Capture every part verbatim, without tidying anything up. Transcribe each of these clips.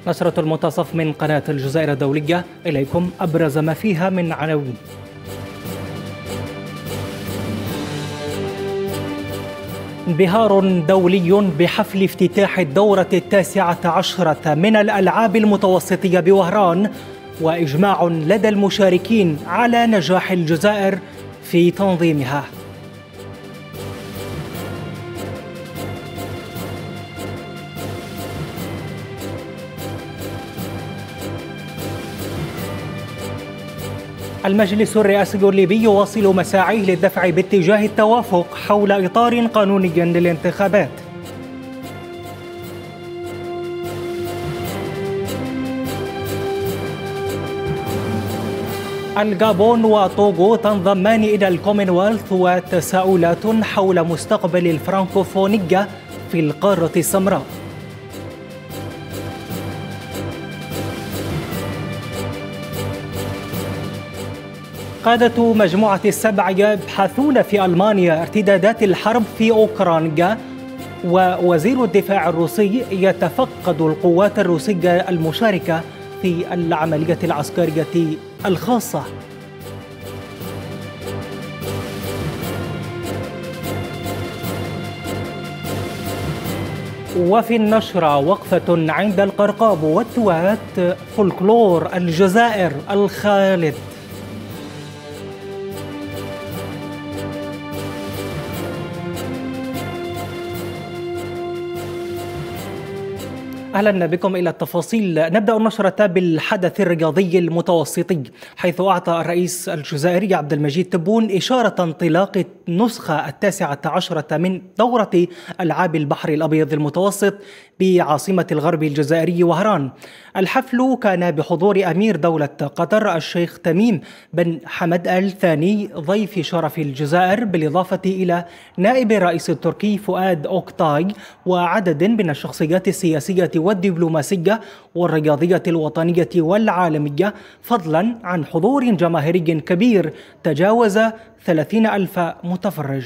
نشرة المنتصف من قناة الجزائر الدولية، إليكم أبرز ما فيها من عناوين. انبهار دولي بحفل افتتاح الدورة التاسعة عشرة من الألعاب المتوسطية بوهران، وإجماع لدى المشاركين على نجاح الجزائر في تنظيمها. المجلس الرئاسي الليبي يواصل مساعيه للدفع باتجاه التوافق حول إطار قانوني للانتخابات. الغابون وطوغو تنضمان إلى الكومنولث، وتساؤلات حول مستقبل الفرنكوفونية في القارة السمراء. قادة مجموعة السبع يبحثون في ألمانيا ارتدادات الحرب في أوكرانيا، ووزير الدفاع الروسي يتفقد القوات الروسية المشاركة في العملية العسكرية الخاصة. وفي النشرة وقفة عند القرقاب والتوات، فولكلور الجزائر الخالد. أهلا بكم إلى التفاصيل. نبدأ النشرة بالحدث الرياضي المتوسطي، حيث أعطى الرئيس الجزائري عبد المجيد تبون إشارة انطلاق النسخة التاسعة عشرة من دورة ألعاب البحر الأبيض المتوسط بعاصمة الغرب الجزائري وهران. الحفل كان بحضور أمير دولة قطر الشيخ تميم بن حمد آل ثاني ضيف شرف الجزائر، بالإضافة إلى نائب الرئيس التركي فؤاد أوكتاي وعدد من الشخصيات السياسية والدبلوماسية والرياضية الوطنية والعالمية، فضلا عن حضور جماهيري كبير تجاوز ثلاثين ألف متفرج.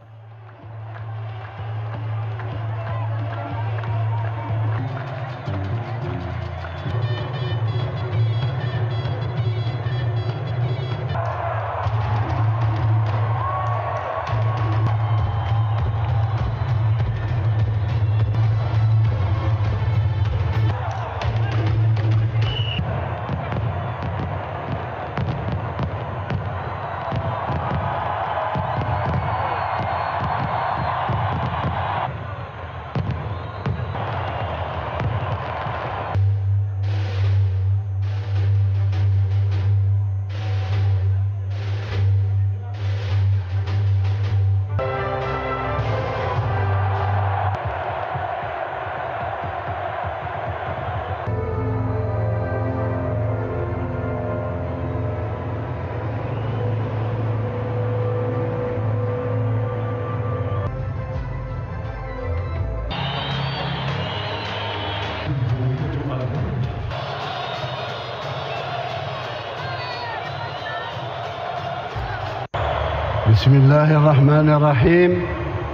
بسم الله الرحمن الرحيم.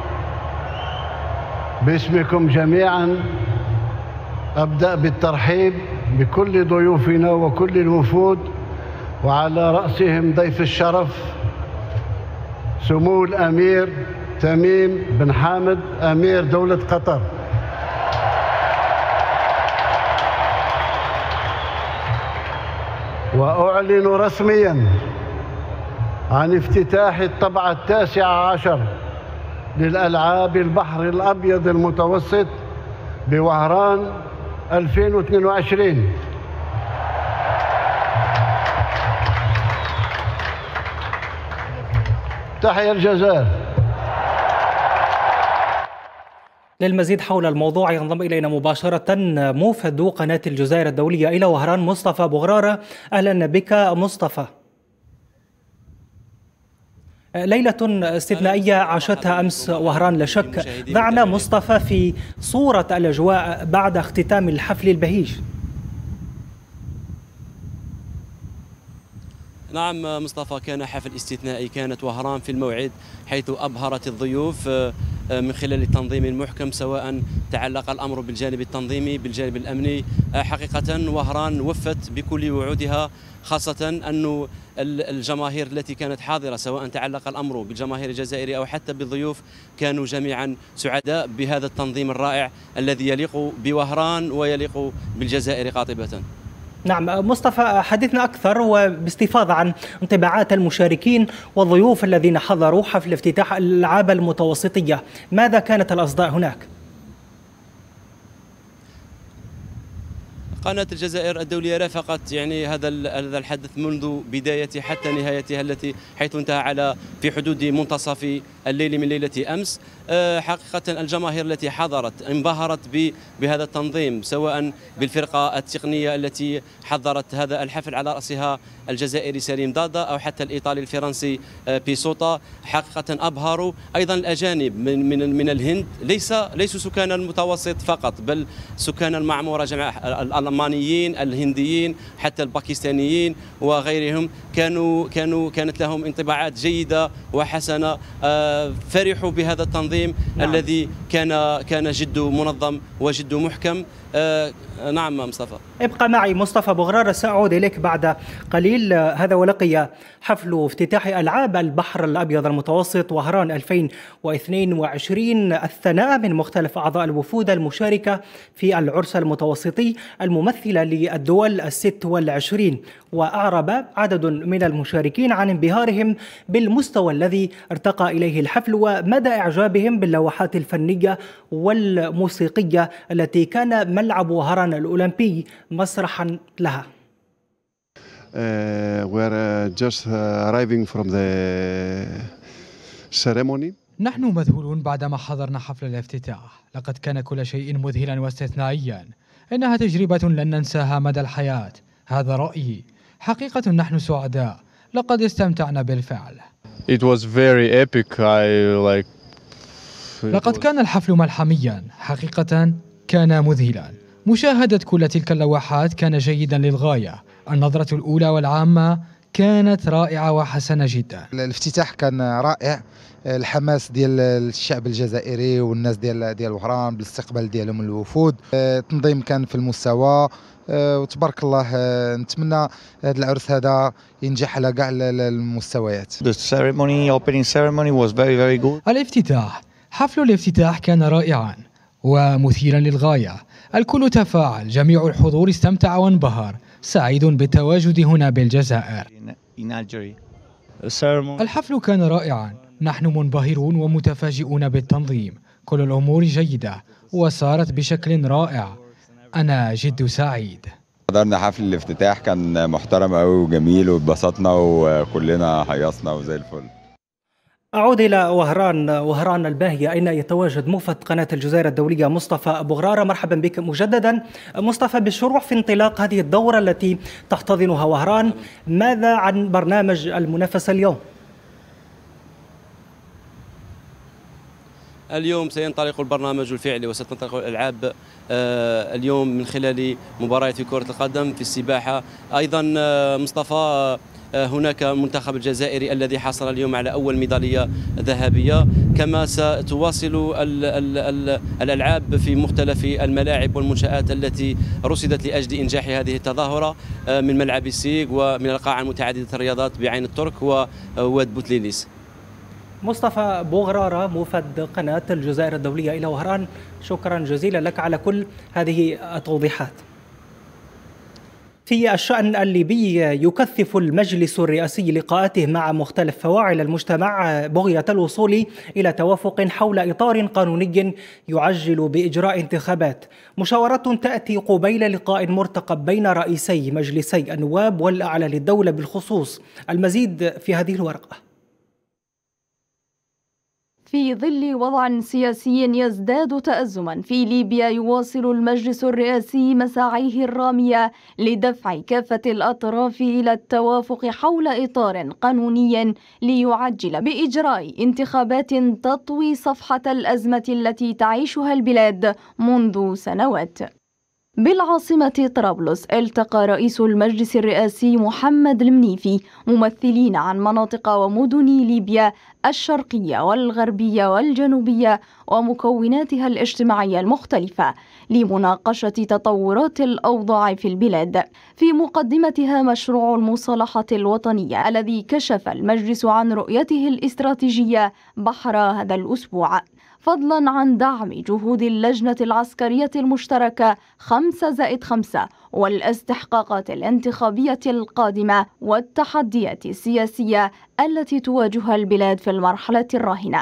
باسمكم جميعا أبدأ بالترحيب بكل ضيوفنا وكل الوفود، وعلى رأسهم ضيف الشرف سمو الأمير تميم بن حامد أمير دولة قطر. وأعلن رسميا عن افتتاح الطبعة التاسعة عشر للألعاب البحر الأبيض المتوسط بوهران ألفين واثنين وعشرين. تحيا الجزائر. للمزيد حول الموضوع ينضم إلينا مباشرة موفد قناة الجزائر الدولية إلى وهران مصطفى بغرارة. أهلا بك مصطفى. ليلة استثنائية عاشتها أمس وهران لا شك. ضعنا مصطفى في صورة الأجواء بعد اختتام الحفل البهيج. نعم مصطفى، كان حفل استثنائي، كانت وهران في الموعد حيث أبهرت الضيوف من خلال تنظيم محكم، سواء تعلق الأمر بالجانب التنظيمي بالجانب الأمني. حقيقة وهران وفت بكل وعودها، خاصة أن الجماهير التي كانت حاضرة سواء تعلق الأمر بالجماهير الجزائرية أو حتى بالضيوف كانوا جميعا سعداء بهذا التنظيم الرائع الذي يليق بوهران ويليق بالجزائر قاطبة. نعم مصطفى، حدثنا أكثر وباستفاضة عن انطباعات المشاركين والضيوف الذين حضروا حفل افتتاح الألعاب المتوسطية، ماذا كانت الأصداء هناك؟ قناة الجزائر الدولية رافقت يعني هذا هذا الحدث منذ بدايته حتى نهايتها، التي حيث انتهى على في حدود منتصف الليل من ليلة أمس. حقيقة الجماهير التي حضرت انبهرت بهذا التنظيم، سواء بالفرقة التقنية التي حضرت هذا الحفل على رأسها الجزائري سليم دادا أو حتى الإيطالي الفرنسي بيسوتا. حقيقة أبهروا أيضا الأجانب من من من الهند، ليس ليسوا سكان المتوسط فقط، بل سكان المعمورة، جميع الألمانيين الهنديين حتى الباكستانيين وغيرهم، كانوا كانوا كانت لهم انطباعات جيدة وحسنة. فرحوا بهذا التنظيم نعم. الذي كان كان جد منظم وجد محكم. آه نعم مصطفى. ابقى معي مصطفى بوغرارة، سأعود إليك بعد قليل. هذا ولقي حفل افتتاح ألعاب البحر الأبيض المتوسط وهران ألفين واثنين وعشرين الثناء من مختلف أعضاء الوفود المشاركة في العرس المتوسطي الممثلة للدول الست والعشرين، وأعرب عدد من المشاركين عن انبهارهم بالمستوى الذي ارتقى إليه الحفل ومدى إعجابهم باللوحات الفنية والموسيقية التي كان ملعب وهران الأولمبي مسرحا لها. Uh, we're uh, just uh, arriving from the ceremony. نحن مذهولون بعدما حضرنا حفل الافتتاح، لقد كان كل شيء مذهلا واستثنائيا، إنها تجربة لن ننساها مدى الحياة، هذا رأيي. حقيقة نحن سعداء، لقد استمتعنا بالفعل. It was very epic. I like. لقد كان الحفل ملحميا، حقيقة كان مذهلا. مشاهدة كل تلك اللوحات كان جيدا للغاية. النظرة الأولى والعامة كانت رائعة وحسنة جدا. الافتتاح كان رائع، الحماس ديال الشعب الجزائري والناس ديال ديال وهران بالاستقبال ديالهم الوفود، التنظيم كان في المستوى وتبارك الله. نتمنى هذا العرس هذا ينجح على كاع المستويات. The ceremony, opening ceremony was very very good. الافتتاح، حفل الافتتاح كان رائعا ومثيرا للغاية. الكل تفاعل، جميع الحضور استمتع وانبهر. سعيد بالتواجد هنا بالجزائر. الحفل كان رائعا، نحن منبهرون ومتفاجئون بالتنظيم. كل الأمور جيدة وصارت بشكل رائع. أنا جد سعيد. حضرنا حفل الافتتاح، كان محترم قوي وجميل واتبسطنا وكلنا هيصنا وزي الفل. أعود إلى وهران، وهران الباهية أين يتواجد موفد قناة الجزائر الدولية مصطفى بوغرارة. مرحبا بك مجددا مصطفى. بالشروع في انطلاق هذه الدورة التي تحتضنها وهران، ماذا عن برنامج المنافسة اليوم؟ اليوم سينطلق البرنامج الفعلي وستنطلق الألعاب اليوم من خلال مباريات في كرة القدم، في السباحة أيضا مصطفى. هناك المنتخب الجزائري الذي حصل اليوم على أول ميدالية ذهبية، كما ستواصل ال ال ال الألعاب في مختلف الملاعب والمنشآت التي رصدت لأجل إنجاح هذه التظاهرة، من ملعب السيق ومن القاعة المتعددة الرياضات بعين الترك وواد بوتليليس. مصطفى بوغرارة موفد قناة الجزائر الدولية إلى وهران، شكرا جزيلا لك على كل هذه التوضيحات. في الشأن الليبي، يكثف المجلس الرئاسي لقاءاته مع مختلف فواعل المجتمع بغية الوصول إلى توافق حول إطار قانوني يعجل بإجراء انتخابات. مشاورات تأتي قبيل لقاء مرتقب بين رئيسي مجلسي النواب والأعلى للدولة بالخصوص. المزيد في هذه الورقة. في ظل وضع سياسي يزداد تأزما في ليبيا، يواصل المجلس الرئاسي مساعيه الرامية لدفع كافة الأطراف إلى التوافق حول إطار قانوني ليعجل بإجراء انتخابات تطوي صفحة الأزمة التي تعيشها البلاد منذ سنوات. بالعاصمة طرابلس التقى رئيس المجلس الرئاسي محمد المنيفي ممثلين عن مناطق ومدن ليبيا الشرقية والغربية والجنوبية ومكوناتها الاجتماعية المختلفة لمناقشة تطورات الأوضاع في البلاد، في مقدمتها مشروع المصالحة الوطنية الذي كشف المجلس عن رؤيته الاستراتيجية بحر هذا الأسبوع، فضلا عن دعم جهود اللجنة العسكرية المشتركة خمسة زائد خمسة والاستحقاقات الانتخابية القادمة والتحديات السياسية التي تواجهها البلاد في المرحلة الراهنة.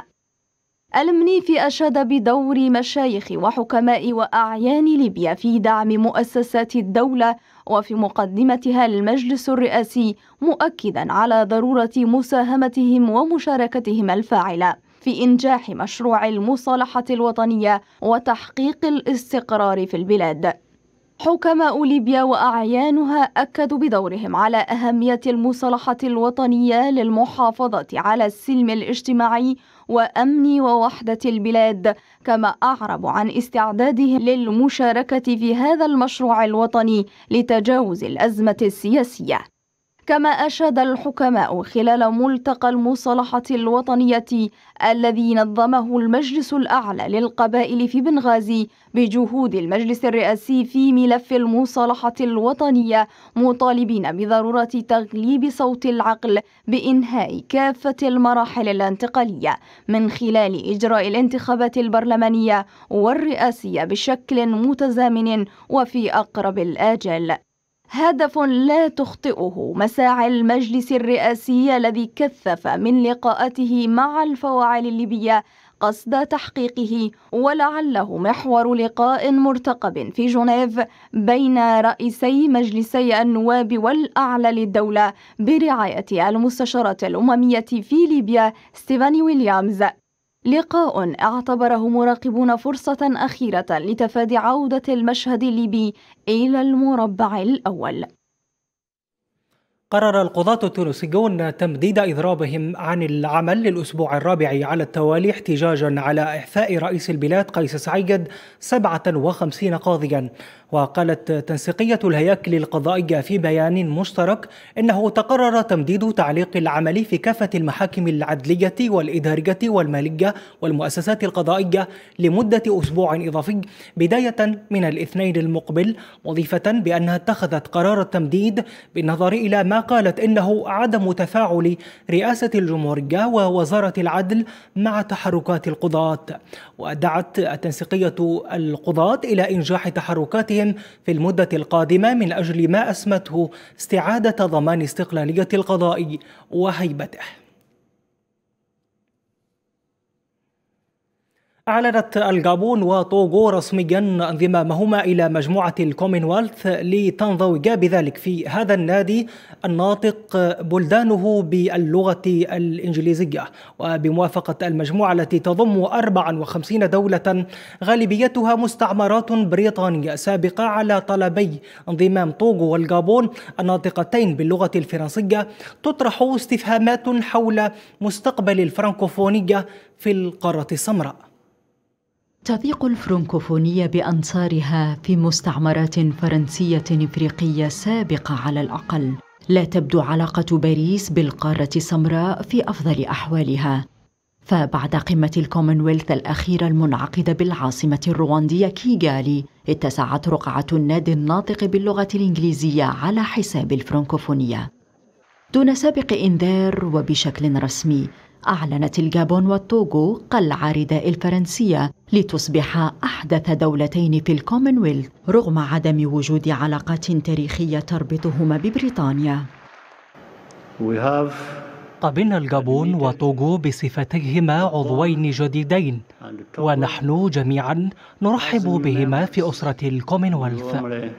المنيفي أشاد بدور مشايخ وحكماء وأعيان ليبيا في دعم مؤسسات الدولة وفي مقدمتها المجلس الرئاسي، مؤكدا على ضرورة مساهمتهم ومشاركتهم الفاعلة في إنجاح مشروع المصالحة الوطنية وتحقيق الاستقرار في البلاد. حكماء ليبيا وأعيانها أكدوا بدورهم على أهمية المصالحة الوطنية للمحافظة على السلم الاجتماعي وأمن ووحدة البلاد، كما أعربوا عن استعدادهم للمشاركة في هذا المشروع الوطني لتجاوز الأزمة السياسية. كما أشاد الحكماء خلال ملتقى المصالحة الوطنية الذي نظمه المجلس الأعلى للقبائل في بنغازي بجهود المجلس الرئاسي في ملف المصالحة الوطنية، مطالبين بضرورة تغليب صوت العقل بإنهاء كافة المراحل الانتقالية من خلال إجراء الانتخابات البرلمانية والرئاسية بشكل متزامن وفي أقرب الآجال. هدف لا تخطئه مساعي المجلس الرئاسي الذي كثف من لقاءاته مع الفواعل الليبية قصد تحقيقه، ولعله محور لقاء مرتقب في جنيف بين رئيسي مجلسي النواب والأعلى للدولة برعاية المستشارة الأممية في ليبيا ستيفاني ويليامز. لقاء اعتبره مراقبون فرصة أخيرة لتفادي عودة المشهد الليبي إلى المربع الأول. قرر القضاة التونسيون تمديد إضرابهم عن العمل للأسبوع الرابع على التوالي احتجاجا على إعفاء رئيس البلاد قيس سعيد سبعة وخمسين قاضيا. وقالت تنسيقية الهياكل القضائية في بيان مشترك إنه تقرر تمديد تعليق العمل في كافة المحاكم العدلية والإدارية والمالية والمؤسسات القضائية لمدة أسبوع إضافي بداية من الاثنين المقبل، مضيفة بأنها اتخذت قرار التمديد بالنظر إلى ما قالت إنه عدم تفاعل رئاسة الجمهورية ووزارة العدل مع تحركات القضاة. ودعت التنسيقية القضاة إلى إنجاح تحركاتهم في المدة القادمة من أجل ما أسمته استعادة ضمان استقلالية القضاء وهيبته. أعلنت الغابون وطوغو رسميا انضمامهما إلى مجموعة الكومنولث لتنضويا بذلك في هذا النادي الناطق بلدانه باللغة الإنجليزية، وبموافقة المجموعة التي تضم أربعة وخمسين دولة غالبيتها مستعمرات بريطانية سابقة على طلبي انضمام طوغو والغابون الناطقتين باللغة الفرنسية، تطرح استفهامات حول مستقبل الفرنكوفونية في القارة السمراء. تضيق الفرنكوفونية بأنصارها في مستعمرات فرنسية إفريقية سابقة على الأقل. لا تبدو علاقة باريس بالقارة السمراء في أفضل أحوالها، فبعد قمة الكومنولث الأخيرة المنعقدة بالعاصمة الرواندية كيغالي، اتسعت رقعة النادي الناطق باللغة الإنجليزية على حساب الفرنكوفونية. دون سابق إنذار وبشكل رسمي، أعلنت الغابون والطوغو قلع رداء الفرنسية لتصبح أحدث دولتين في الكومنولث رغم عدم وجود علاقات تاريخية تربطهما ببريطانيا. قبلنا الغابون وطوغو بصفتيهما عضوين جديدين، ونحن جميعا نرحب بهما في أسرة الكومنولث.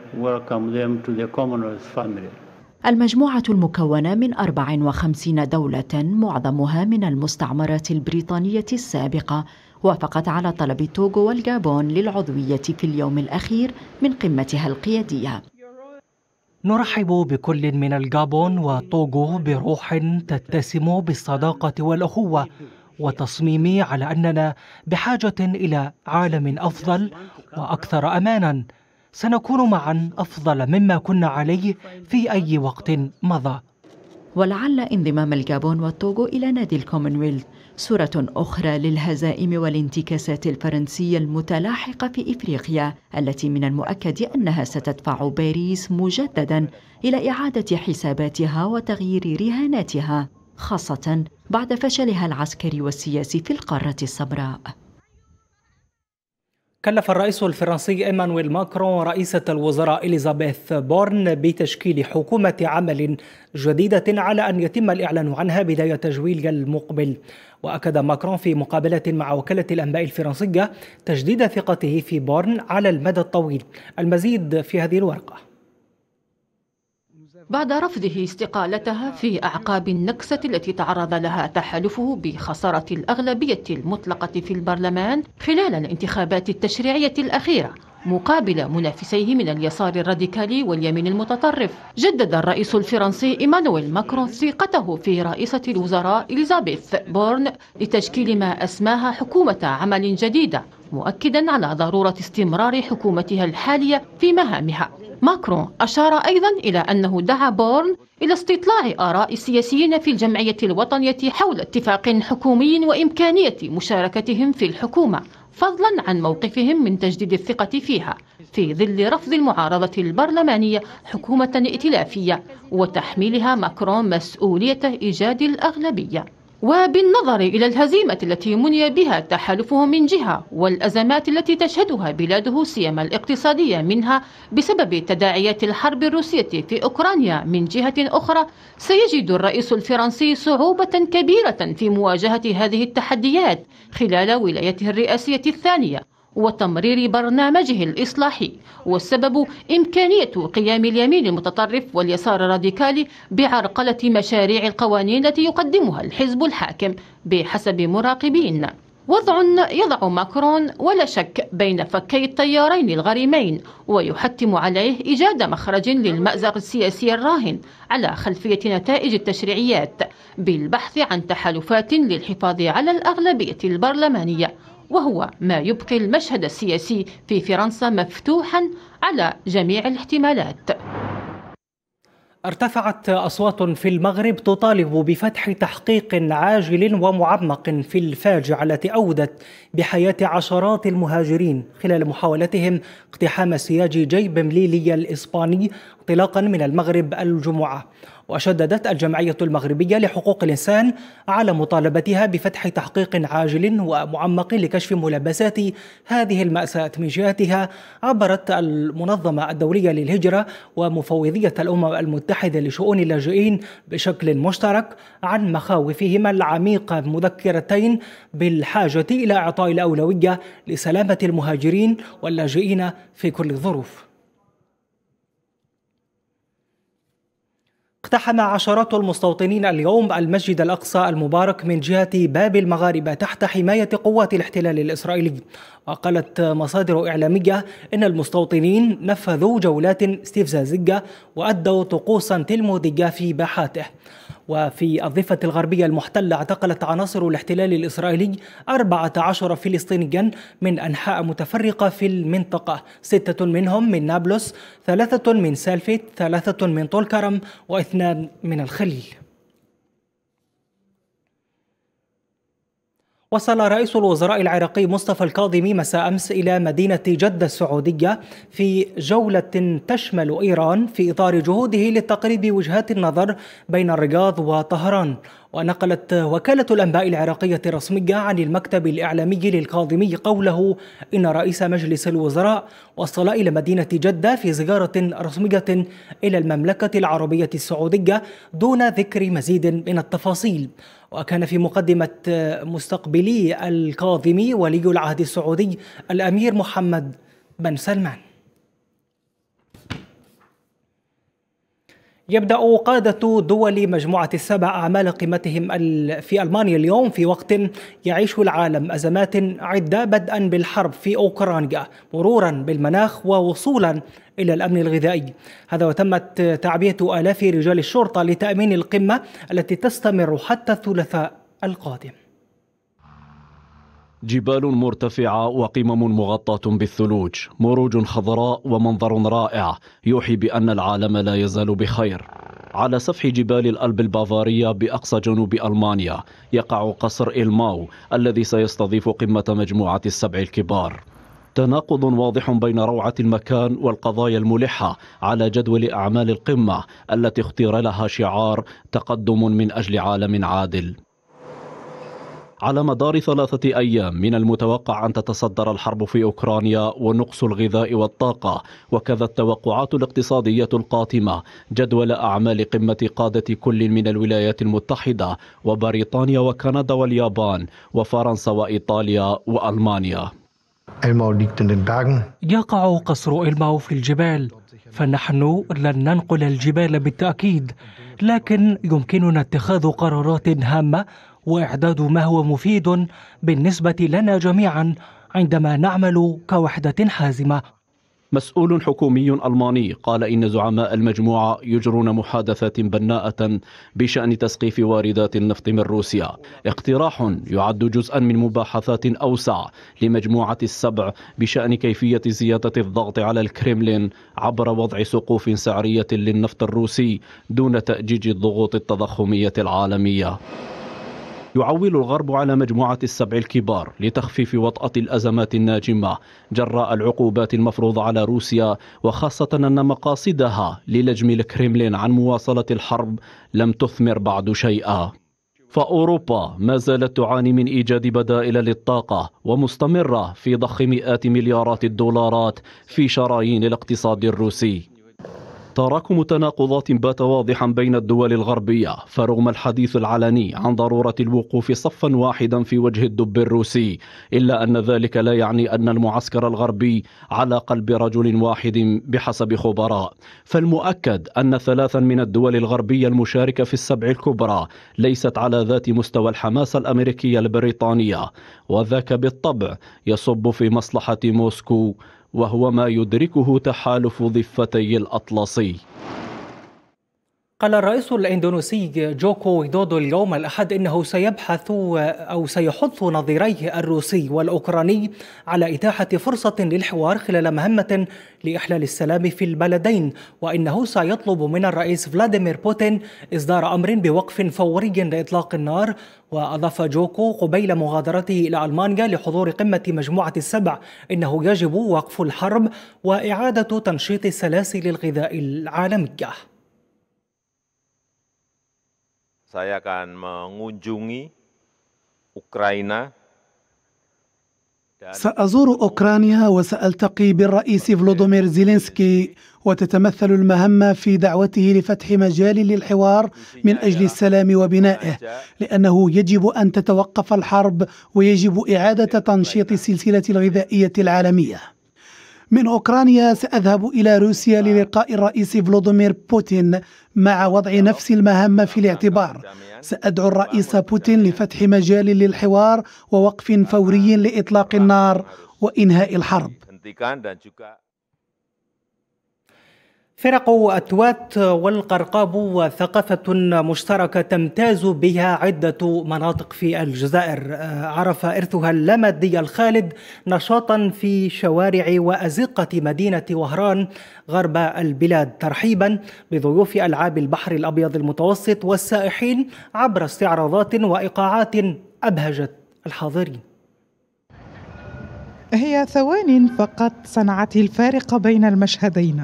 المجموعة المكونة من أربع وخمسين دولة معظمها من المستعمرات البريطانية السابقة وافقت على طلب طوغو والغابون للعضوية في اليوم الأخير من قمتها القيادية. نرحب بكل من الغابون وطوغو بروح تتسم بالصداقة والأخوة وتصميم على أننا بحاجة إلى عالم أفضل وأكثر أمانا، سنكون معا أفضل مما كنا عليه في أي وقت مضى. ولعل انضمام الجابون والتوغو إلى نادي الكومنولث صورة أخرى للهزائم والانتكاسات الفرنسية المتلاحقة في إفريقيا، التي من المؤكد أنها ستدفع باريس مجددا إلى إعادة حساباتها وتغيير رهاناتها، خاصة بعد فشلها العسكري والسياسي في القارة السمراء. كلف الرئيس الفرنسي إيمانويل ماكرون رئيسة الوزراء إليزابيث بورن بتشكيل حكومة عمل جديدة على أن يتم الإعلان عنها بداية جويليا المقبل. وأكد ماكرون في مقابلة مع وكالة الأنباء الفرنسية تجديد ثقته في بورن على المدى الطويل. المزيد في هذه الورقة. بعد رفضه استقالتها في أعقاب النكسة التي تعرض لها تحالفه بخسارة الأغلبية المطلقة في البرلمان خلال الانتخابات التشريعية الأخيرة مقابل منافسيه من اليسار الراديكالي واليمين المتطرف، جدد الرئيس الفرنسي إيمانويل ماكرون ثقته في رئيسة الوزراء إليزابيث بورن لتشكيل ما أسماها حكومة عمل جديدة، مؤكدا على ضرورة استمرار حكومتها الحالية في مهامها. ماكرون أشار أيضا إلى أنه دعا بورن إلى استطلاع آراء السياسيين في الجمعية الوطنية حول اتفاق حكومي وإمكانية مشاركتهم في الحكومة، فضلا عن موقفهم من تجديد الثقة فيها في ظل رفض المعارضة البرلمانية حكومة ائتلافية وتحميلها ماكرون مسؤولية إيجاد الأغلبية. وبالنظر إلى الهزيمة التي مني بها تحالفه من جهة والأزمات التي تشهدها بلاده سيما الاقتصادية منها بسبب تداعيات الحرب الروسية في أوكرانيا من جهة أخرى، سيجد الرئيس الفرنسي صعوبة كبيرة في مواجهة هذه التحديات خلال ولايته الرئاسية الثانية وتمرير برنامجه الإصلاحي، والسبب إمكانية قيام اليمين المتطرف واليسار الراديكالي بعرقلة مشاريع القوانين التي يقدمها الحزب الحاكم بحسب مراقبين. وضع يضع ماكرون ولا شك بين فكي التيارين الغريمين ويحتم عليه إيجاد مخرج للمأزق السياسي الراهن على خلفية نتائج التشريعيات بالبحث عن تحالفات للحفاظ على الأغلبية البرلمانية، وهو ما يبقي المشهد السياسي في فرنسا مفتوحا على جميع الاحتمالات. ارتفعت أصوات في المغرب تطالب بفتح تحقيق عاجل ومعمق في الفاجعة التي أودت بحياة عشرات المهاجرين خلال محاولتهم اقتحام سياج جيب مليليا الإسباني انطلاقا من المغرب الجمعة. وشددت الجمعية المغربية لحقوق الإنسان على مطالبتها بفتح تحقيق عاجل ومعمق لكشف ملابسات هذه المأساة. من جهتها عبرت المنظمة الدولية للهجرة ومفوضية الأمم المتحدة لشؤون اللاجئين بشكل مشترك عن مخاوفهما العميقة مذكرتين بالحاجة إلى إعطاء الأولوية لسلامة المهاجرين واللاجئين في كل الظروف. اقتحم عشرات المستوطنين اليوم المسجد الأقصى المبارك من جهة باب المغاربة تحت حماية قوات الاحتلال الإسرائيلي. وقالت مصادر إعلامية إن المستوطنين نفذوا جولات استفزازية وأدوا طقوسا تلمودية في باحاته. وفي الضفة الغربية المحتلة اعتقلت عناصر الاحتلال الإسرائيلي أربعة عشر فلسطينيا من أنحاء متفرقة في المنطقة، ستة منهم من نابلس، ثلاثة من سالفت، ثلاثة من طول كرم، واثنان من الخليل. وصل رئيس الوزراء العراقي مصطفى الكاظمي مساء أمس إلى مدينة جدة السعودية في جولة تشمل إيران في إطار جهوده لتقريب وجهات النظر بين الرياض وطهران. ونقلت وكالة الأنباء العراقية الرسمية عن المكتب الإعلامي للكاظمي قوله إن رئيس مجلس الوزراء وصل إلى مدينة جدة في زيارة رسمية إلى المملكة العربية السعودية دون ذكر مزيد من التفاصيل. وكان في مقدمة مستقبلي الكاظمي ولي العهد السعودي الأمير محمد بن سلمان. يبدأ قادة دول مجموعة السبع أعمال قمتهم في ألمانيا اليوم في وقت يعيش العالم أزمات عدة، بدءا بالحرب في أوكرانيا مرورا بالمناخ ووصولا إلى الأمن الغذائي. هذا وتمت تعبئة آلاف رجال الشرطة لتأمين القمة التي تستمر حتى الثلاثاء القادم. جبال مرتفعة وقمم مغطاة بالثلوج، مروج خضراء ومنظر رائع يوحي بأن العالم لا يزال بخير. على سفح جبال الألب البافارية بأقصى جنوب ألمانيا يقع قصر إلماو الذي سيستضيف قمة مجموعة السبع الكبار. تناقض واضح بين روعة المكان والقضايا الملحة على جدول أعمال القمة التي اختير لها شعار تقدم من أجل عالم عادل. على مدار ثلاثة أيام من المتوقع أن تتصدر الحرب في أوكرانيا ونقص الغذاء والطاقة وكذا التوقعات الاقتصادية القاتمة جدول أعمال قمة قادة كل من الولايات المتحدة وبريطانيا وكندا واليابان وفرنسا وإيطاليا وألمانيا. يقع قصر إلماو في الجبال، فنحن لن ننقل الجبال بالتأكيد، لكن يمكننا اتخاذ قرارات هامة وإعداد ما هو مفيد بالنسبة لنا جميعا عندما نعمل كوحدة حازمة. مسؤول حكومي ألماني قال إن زعماء المجموعة يجرون محادثات بناءة بشأن تسقيف واردات النفط من روسيا، اقتراح يعد جزءا من مباحثات أوسع لمجموعة السبع بشأن كيفية زيادة الضغط على الكريملين عبر وضع سقوف سعرية للنفط الروسي دون تأجيج الضغوط التضخمية العالمية. يعول الغرب على مجموعة السبع الكبار لتخفيف وطأة الأزمات الناجمة جراء العقوبات المفروضة على روسيا، وخاصة أن مقاصدها للجم الكريملين عن مواصلة الحرب لم تثمر بعد شيئا. فأوروبا ما زالت تعاني من إيجاد بدائل للطاقة ومستمرة في ضخ مئات مليارات الدولارات في شرايين الاقتصاد الروسي. تراكم تناقضات بات واضحا بين الدول الغربية، فرغم الحديث العلني عن ضرورة الوقوف صفا واحدا في وجه الدب الروسي، إلا أن ذلك لا يعني أن المعسكر الغربي على قلب رجل واحد بحسب خبراء. فالمؤكد أن ثلاثا من الدول الغربية المشاركة في السبع الكبرى ليست على ذات مستوى الحماسة الأمريكية البريطانية، وذاك بالطبع يصب في مصلحة موسكو، وهو ما يدركه تحالف ضفتي الأطلسي. قال الرئيس الإندونيسي جوكو ويدودو اليوم الأحد إنه سيبحث أو سيحث نظيريه الروسي والأوكراني على إتاحة فرصة للحوار خلال مهمة لإحلال السلام في البلدين، وإنه سيطلب من الرئيس فلاديمير بوتين إصدار أمر بوقف فوري لإطلاق النار. وأضاف جوكو قبيل مغادرته إلى ألمانيا لحضور قمة مجموعة السبع إنه يجب وقف الحرب وإعادة تنشيط سلاسل الغذاء العالمية. Saya akan mengunjungi Ukraina. سأزور أوكرانيا وسألتقي بالرئيس فلوديمير زيلينسكي، وتتمثل المهمة في دعوته لفتح مجال للحوار من أجل السلام وبنائه، لأنه يجب أن تتوقف الحرب ويجب إعادة تنشيط السلسلة الغذائية العالمية. من أوكرانيا سأذهب إلى روسيا للقاء الرئيس فلوديمير بوتين مع وضع نفس المهمة في الاعتبار. سأدعو الرئيس بوتين لفتح مجال للحوار ووقف فوري لإطلاق النار وإنهاء الحرب. فرق التوات والقرقاب وثقافة مشتركة تمتاز بها عدة مناطق في الجزائر، عرف إرثها اللامادي الخالد نشاطا في شوارع وأزقة مدينة وهران غرب البلاد، ترحيبا بضيوف ألعاب البحر الأبيض المتوسط والسائحين عبر استعراضات وإيقاعات أبهجت الحاضرين. هي ثوان فقط صنعت الفارق بين المشهدين.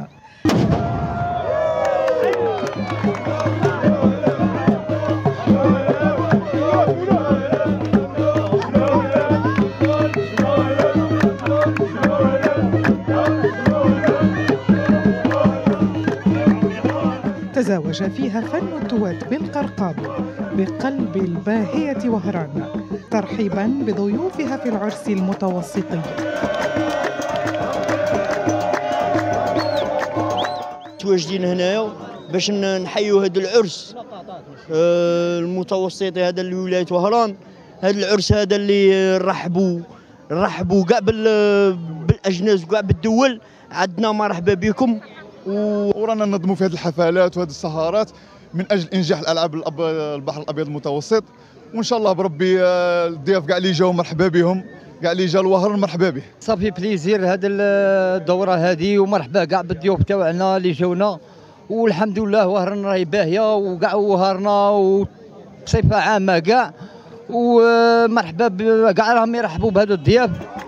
تزاوج فيها فن التوات بالقرقاب بقلب الباهية وهران، ترحيبا بضيوفها في العرس المتوسطي. متواجدين هنايا باش نحيوا هذا العرس المتوسطي هذا اللي ولاية وهران، هذا العرس هذا اللي رحبوا رحبوا كاع بالاجناس وكاع بالدول. عندنا مرحبا بكم، ورانا ننظموا في هذه الحفلات وهذه السهرات من اجل انجاح الالعاب البحر الابيض المتوسط، وان شاء الله بربي الضياف كاع اللي جاو مرحبا بهم، كاع اللي جا الوهران مرحبا به. صافي بليزير هذه الدوره هذه، ومرحبا كاع بالضيوف تاعنا اللي جاونا، والحمد لله وهران راهي باهيه وكاع وهرنا وبصفه عامه كاع، ومرحبا كاع راهم يرحبوا بهذا الضياف.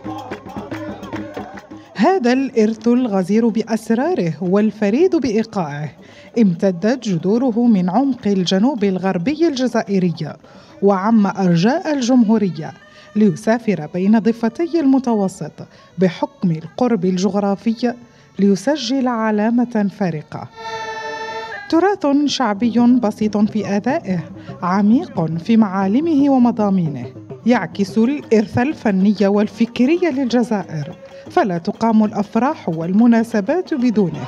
هذا الإرث الغزير بأسراره والفريد بإيقاعه امتدت جذوره من عمق الجنوب الغربي الجزائري وعم أرجاء الجمهورية ليسافر بين ضفتي المتوسط بحكم القرب الجغرافي ليسجل علامة فارقة. تراث شعبي بسيط في أدائه، عميق في معالمه ومضامينه، يعكس الإرث الفني والفكري للجزائر، فلا تقام الأفراح والمناسبات بدونه.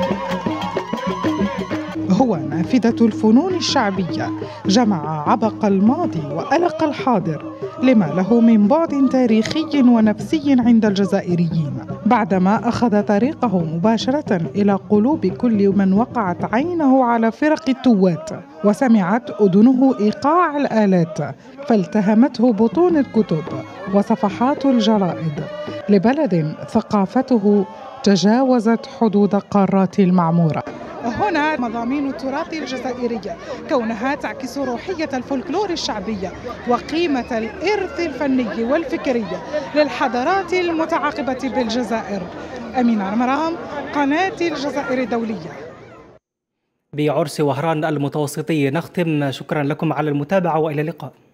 هو نافذة الفنون الشعبية، جمع عبق الماضي وألق الحاضر لما له من بعد تاريخي ونفسي عند الجزائريين، بعدما أخذ طريقه مباشرة إلى قلوب كل من وقعت عينه على فرق التوات وسمعت أذنه إيقاع الآلات، فالتهمته بطون الكتب وصفحات الجرائد، لبلد ثقافته تجاوزت حدود قارات المعمورة. هنا مضامين التراث الجزائري، كونها تعكس روحية الفولكلور الشعبية وقيمة الإرث الفني والفكري للحضارات المتعاقبة بالجزائر. أمينة رمرام، قناة الجزائر الدولية. بعرس وهران المتوسطي نختم، شكرا لكم على المتابعة وإلى اللقاء.